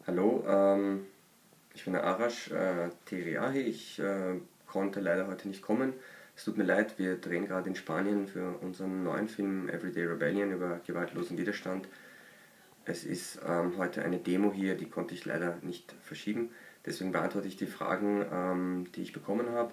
Hallo, ich bin der Arash Teriahi. Ich konnte leider heute nicht kommen. Es tut mir leid, wir drehen gerade in Spanien für unseren neuen Film Everyday Rebellion über gewaltlosen Widerstand. Es ist heute eine Demo hier, die konnte ich leider nicht verschieben. Deswegen beantworte ich die Fragen, die ich bekommen habe.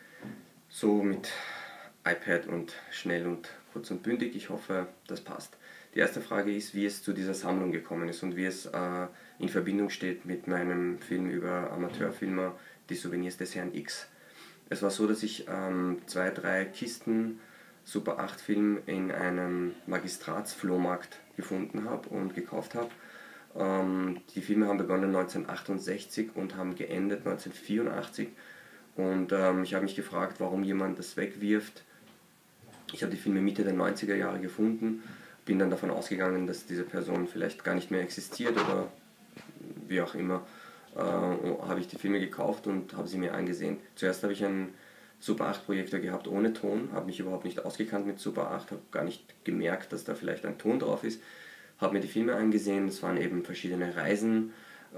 So mit iPad und schnell und kurz und bündig. Ich hoffe, das passt. Die erste Frage ist, wie es zu dieser Sammlung gekommen ist und wie es in Verbindung steht mit meinem Film über Amateurfilmer, die Souvenirs des Herrn X. Es war so, dass ich 2, 3 Kisten Super 8 Film in einem Magistratsflohmarkt gefunden habe und gekauft habe. Die Filme haben begonnen 1968 und haben geendet 1984. Und ich habe mich gefragt, warum jemand das wegwirft. Ich habe die Filme Mitte der 90er Jahre gefunden, bin dann davon ausgegangen, dass diese Person vielleicht gar nicht mehr existiert oder wie auch immer. Habe ich die Filme gekauft und habe sie mir angesehen. Zuerst habe ich einen Super 8 Projektor gehabt ohne Ton, habe mich überhaupt nicht ausgekannt mit Super 8, habe gar nicht gemerkt, dass da vielleicht ein Ton drauf ist. Habe mir die Filme angesehen, es waren eben verschiedene Reisen,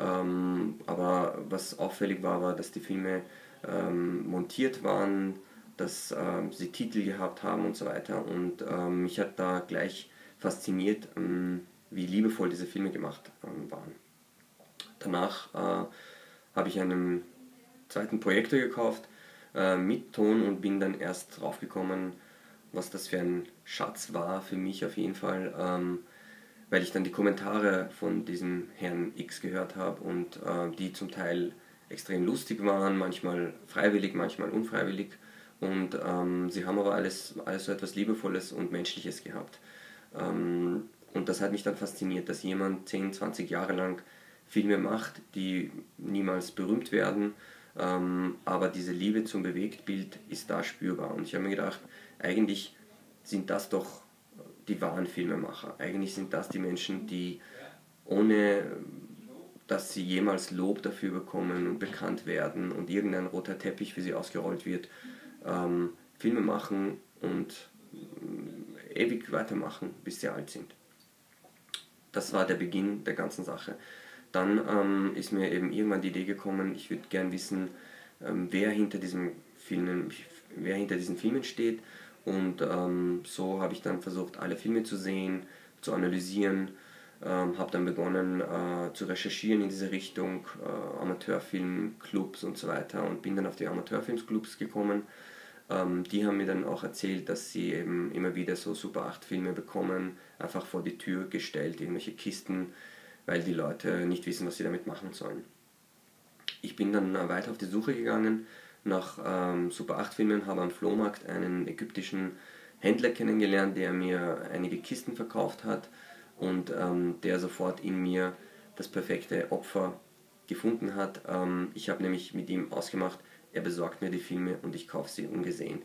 aber was auffällig war, war, dass die Filme montiert waren, dass sie Titel gehabt haben und so weiter. Und mich hat da gleich fasziniert, wie liebevoll diese Filme gemacht waren. Danach habe ich einen zweiten Projektor gekauft mit Ton und bin dann erst draufgekommen, was das für ein Schatz war für mich auf jeden Fall, weil ich dann die Kommentare von diesem Herrn X gehört habe und die zum Teil extrem lustig waren, manchmal freiwillig, manchmal unfreiwillig. Und sie haben aber alles so etwas Liebevolles und Menschliches gehabt. Und das hat mich dann fasziniert, dass jemand 10, 20 Jahre lang Filme macht, die niemals berühmt werden, aber diese Liebe zum Bewegtbild ist da spürbar. Und ich habe mir gedacht, eigentlich sind das doch die wahren Filmemacher. Eigentlich sind das die Menschen, die ohne dass sie jemals Lob dafür bekommen und bekannt werden und irgendein roter Teppich für sie ausgerollt wird, Filme machen und ewig weitermachen, bis sie alt sind. Das war der Beginn der ganzen Sache. Dann ist mir eben irgendwann die Idee gekommen, ich würde gern wissen, wer hinter diesen Filmen steht. Und so habe ich dann versucht, alle Filme zu sehen, zu analysieren, habe dann begonnen zu recherchieren in diese Richtung, Amateurfilmclubs und so weiter, und bin dann auf die Amateurfilmclubs gekommen. Die haben mir dann auch erzählt, dass sie eben immer wieder so Super 8 Filme bekommen, einfach vor die Tür gestellt, irgendwelche Kisten, weil die Leute nicht wissen, was sie damit machen sollen. Ich bin dann weiter auf die Suche gegangen nach Super 8 Filmen, habe am Flohmarkt einen ägyptischen Händler kennengelernt, der mir einige Kisten verkauft hat und der sofort in mir das perfekte Opfer gefunden hat. Ich habe nämlich mit ihm ausgemacht, er besorgt mir die Filme und ich kaufe sie ungesehen.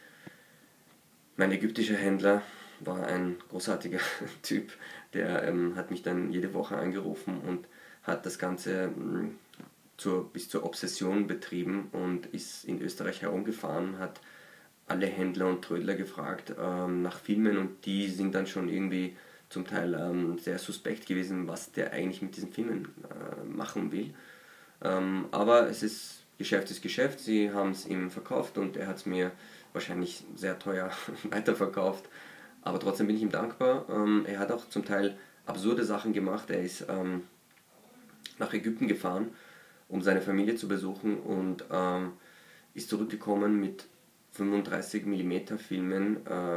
Mein ägyptischer Händler war ein großartiger Typ, der hat mich dann jede Woche angerufen und hat das Ganze bis zur Obsession betrieben und ist in Österreich herumgefahren, hat alle Händler und Trödler gefragt nach Filmen, und die sind dann schon irgendwie zum Teil sehr suspekt gewesen, was der eigentlich mit diesen Filmen machen will. Aber Geschäft ist Geschäft, sie haben es ihm verkauft und er hat es mir wahrscheinlich sehr teuer weiterverkauft. Aber trotzdem bin ich ihm dankbar. Er hat auch zum Teil absurde Sachen gemacht. Er ist nach Ägypten gefahren, um seine Familie zu besuchen, und ist zurückgekommen mit 35 mm Filmen,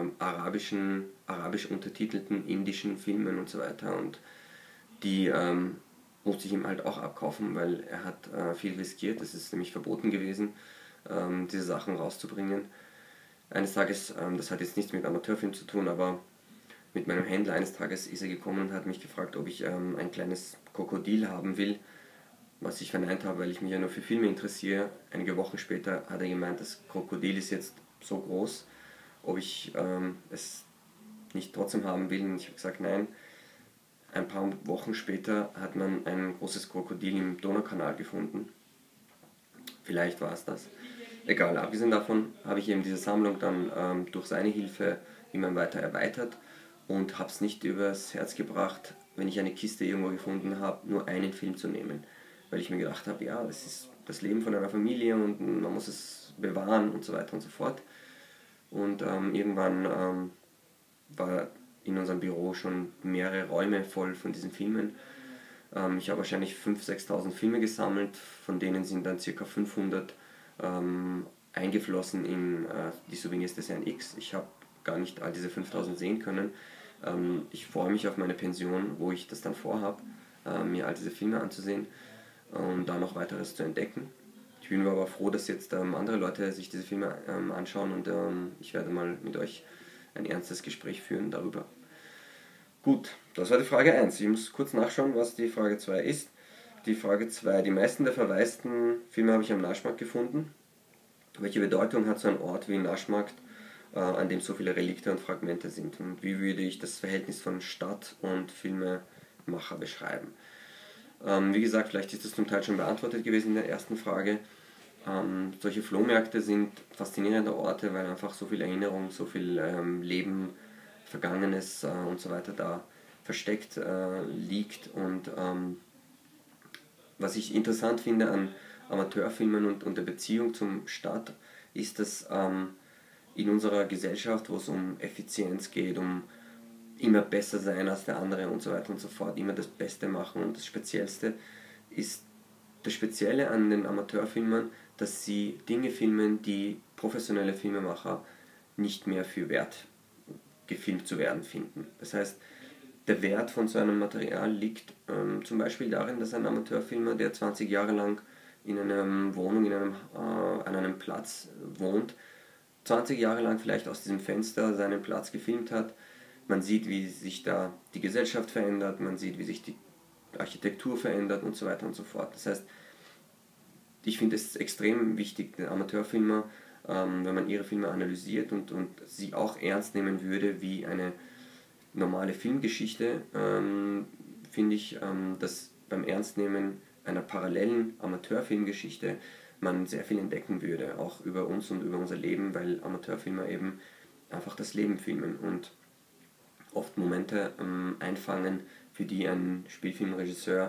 arabisch untertitelten indischen Filmen und so weiter. Und die musste ich ihm halt auch abkaufen, weil er hat viel riskiert. Es ist nämlich verboten gewesen, diese Sachen rauszubringen. Eines Tages, das hat jetzt nichts mit Amateurfilm zu tun, aber mit meinem Händler, eines Tages ist er gekommen und hat mich gefragt, ob ich ein kleines Krokodil haben will, was ich verneint habe, weil ich mich ja nur für Filme interessiere. Einige Wochen später hat er gemeint, das Krokodil ist jetzt so groß, ob ich es nicht trotzdem haben will, und ich habe gesagt nein. Ein paar Wochen später hat man ein großes Krokodil im Donaukanal gefunden. Vielleicht war es das. Egal, abgesehen davon habe ich eben diese Sammlung dann durch seine Hilfe immer weiter erweitert und habe es nicht übers Herz gebracht, wenn ich eine Kiste irgendwo gefunden habe, nur einen Film zu nehmen. Weil ich mir gedacht habe, ja, das ist das Leben von einer Familie und man muss es bewahren und so weiter und so fort. Und irgendwann war in unserem Büro schon mehrere Räume voll von diesen Filmen. Ich habe wahrscheinlich 5.000, 6.000 Filme gesammelt, von denen sind dann ca. 500 eingeflossen in die Souvenirs des Herrn X. Ich habe gar nicht all diese 5.000 sehen können. Ich freue mich auf meine Pension, wo ich das dann vorhabe, mir all diese Filme anzusehen und da noch weiteres zu entdecken. Ich bin aber froh, dass jetzt andere Leute sich diese Filme anschauen und ich werde mal mit euch ein ernstes Gespräch führen darüber. Gut, das war die Frage 1. Ich muss kurz nachschauen, was die Frage 2 ist. Die Frage 2. Die meisten der verwaisten Filme habe ich am Naschmarkt gefunden. Welche Bedeutung hat so ein Ort wie Naschmarkt, an dem so viele Relikte und Fragmente sind? Und wie würde ich das Verhältnis von Stadt und Filmemacher beschreiben? Wie gesagt, vielleicht ist das zum Teil schon beantwortet gewesen in der ersten Frage. Solche Flohmärkte sind faszinierende Orte, weil einfach so viel Erinnerung, so viel Leben, Vergangenes und so weiter da versteckt liegt. Und was ich interessant finde an Amateurfilmen und der Beziehung zum Staat, ist, dass in unserer Gesellschaft, wo es um Effizienz geht, um immer besser sein als der andere und so weiter und so fort, immer das Beste machen und das Speziellste, ist das Spezielle an den Amateurfilmern, dass sie Dinge filmen, die professionelle Filmemacher nicht mehr für wert gefilmt zu werden finden. Das heißt, der Wert von so einem Material liegt zum Beispiel darin, dass ein Amateurfilmer, der 20 Jahre lang in einer Wohnung, an einem Platz wohnt, 20 Jahre lang vielleicht aus diesem Fenster seinen Platz gefilmt hat. Man sieht, wie sich da die Gesellschaft verändert, man sieht, wie sich die Architektur verändert und so weiter und so fort. Das heißt, ich finde es extrem wichtig, den Amateurfilmer, wenn man ihre Filme analysiert und sie auch ernst nehmen würde wie eine normale Filmgeschichte, finde ich, dass beim Ernstnehmen einer parallelen Amateurfilmgeschichte man sehr viel entdecken würde, auch über uns und über unser Leben, weil Amateurfilmer eben einfach das Leben filmen und oft Momente einfangen, für die ein Spielfilmregisseur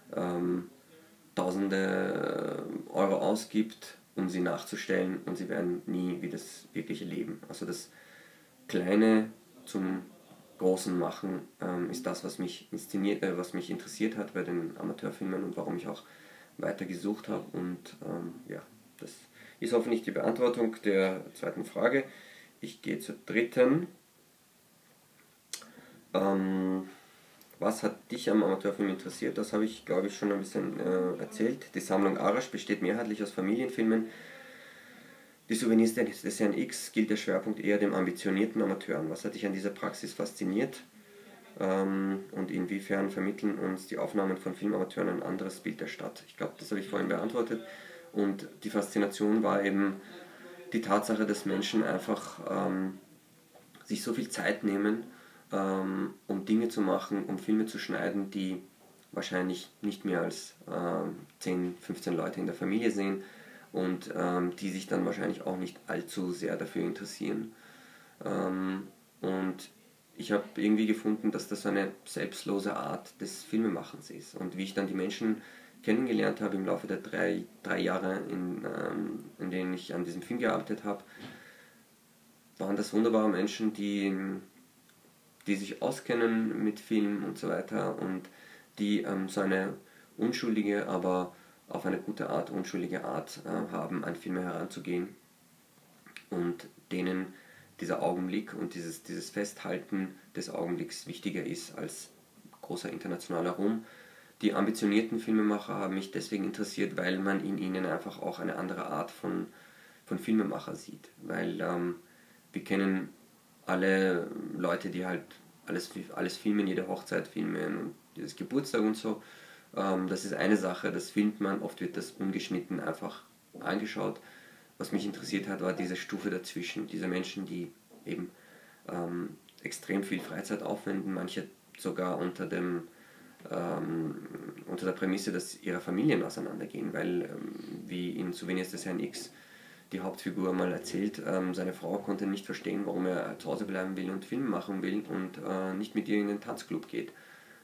Tausende Euro ausgibt, um sie nachzustellen, und sie werden nie wie das wirkliche Leben. Also das Kleine zum Großen machen ist das, was mich was mich interessiert hat bei den Amateurfilmen und warum ich auch weiter gesucht habe. Und ja, das ist hoffentlich die Beantwortung der zweiten Frage. Ich gehe zur dritten. Was hat dich am Amateurfilm interessiert? Das habe ich, glaube ich, schon ein bisschen erzählt. Die Sammlung Arash besteht mehrheitlich aus Familienfilmen. Die Souvenirs des Herrn X gilt der Schwerpunkt eher dem ambitionierten Amateuren. Was hat dich an dieser Praxis fasziniert? Und inwiefern vermitteln uns die Aufnahmen von Filmamateuren ein anderes Bild der Stadt? Ich glaube, das habe ich vorhin beantwortet. Und die Faszination war eben die Tatsache, dass Menschen einfach sich so viel Zeit nehmen, um Dinge zu machen, um Filme zu schneiden, die wahrscheinlich nicht mehr als 10, 15 Leute in der Familie sehen und die sich dann wahrscheinlich auch nicht allzu sehr dafür interessieren. Und ich habe irgendwie gefunden, dass das so eine selbstlose Art des Filmemachens ist. Und wie ich dann die Menschen kennengelernt habe im Laufe der drei Jahre, in denen ich an diesem Film gearbeitet habe, waren das wunderbare Menschen, die sich auskennen mit Film und so weiter und die so eine unschuldige, aber auf eine gute Art, unschuldige Art haben, an Filme heranzugehen und denen dieser Augenblick und dieses Festhalten des Augenblicks wichtiger ist als großer internationaler Ruhm. Die ambitionierten Filmemacher haben mich deswegen interessiert, weil man in ihnen einfach auch eine andere Art von Filmemacher sieht. Weil wir kennen alle Leute, die halt alles filmen, jede Hochzeit filmen und jedes Geburtstag und so. Das ist eine Sache, das filmt man, oft wird das ungeschnitten einfach angeschaut. Was mich interessiert hat, war diese Stufe dazwischen, diese Menschen, die eben extrem viel Freizeit aufwenden, manche sogar unter der Prämisse, dass ihre Familien auseinandergehen, weil wie in Souvenirs des Herrn X die Hauptfigur mal erzählt, seine Frau konnte nicht verstehen, warum er zu Hause bleiben will und Filme machen will und nicht mit ihr in den Tanzclub geht.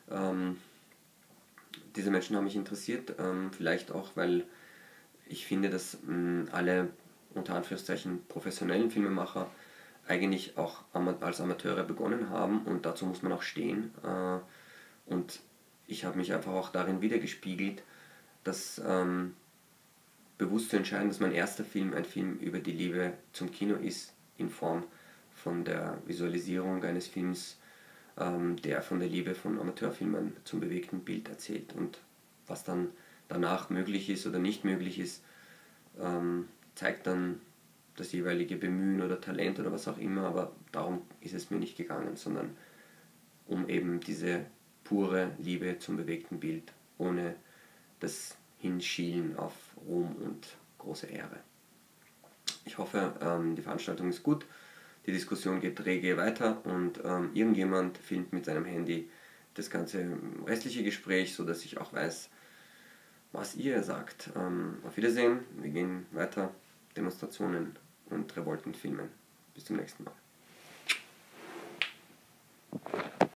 Diese Menschen haben mich interessiert, vielleicht auch, weil ich finde, dass alle unter Anführungszeichen professionellen Filmemacher eigentlich auch als Amateure begonnen haben und dazu muss man auch stehen. Und ich habe mich einfach auch darin wiedergespiegelt, dass bewusst zu entscheiden, dass mein erster Film ein Film über die Liebe zum Kino ist, in Form von der Visualisierung eines Films, der von der Liebe von Amateurfilmern zum bewegten Bild erzählt. Und was dann danach möglich ist oder nicht möglich ist, zeigt dann das jeweilige Bemühen oder Talent oder was auch immer, aber darum ist es mir nicht gegangen, sondern um eben diese pure Liebe zum bewegten Bild, ohne das Hinschielen auf Ruhm und große Ehre. Ich hoffe, die Veranstaltung ist gut, die Diskussion geht rege weiter und irgendjemand filmt mit seinem Handy das ganze restliche Gespräch, sodass ich auch weiß, was ihr sagt. Auf Wiedersehen, wir gehen weiter, Demonstrationen und Revolten filmen. Bis zum nächsten Mal.